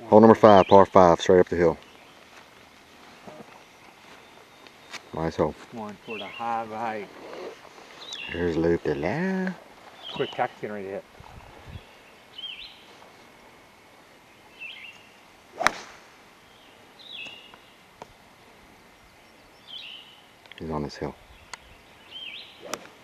Hole number 5, par 5, straight up the hill. Nice hole. One for the high right. Here's Loop de la. Quick tax getting ready to hit. He's on this hill.